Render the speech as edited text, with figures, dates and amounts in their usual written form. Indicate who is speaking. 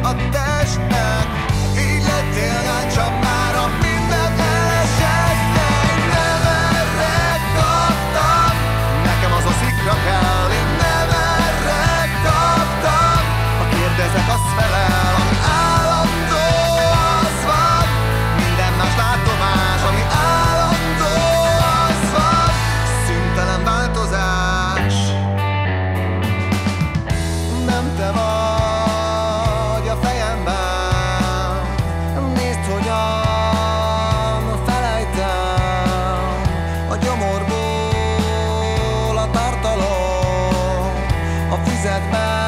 Speaker 1: a testnek. Így lettél láncsa már a minden elesetnek. Nem erre kaptam, nekem az a szikra kell. Én nem erre kaptam, ha kérdezek, azt felel. Ami állandó, az van, minden más látomás. Ami állandó, az van, szüntelen változás. Nem te vagy a fejemben, nézd, hogyan felejtem a gyomorból a tartalom a füzetben.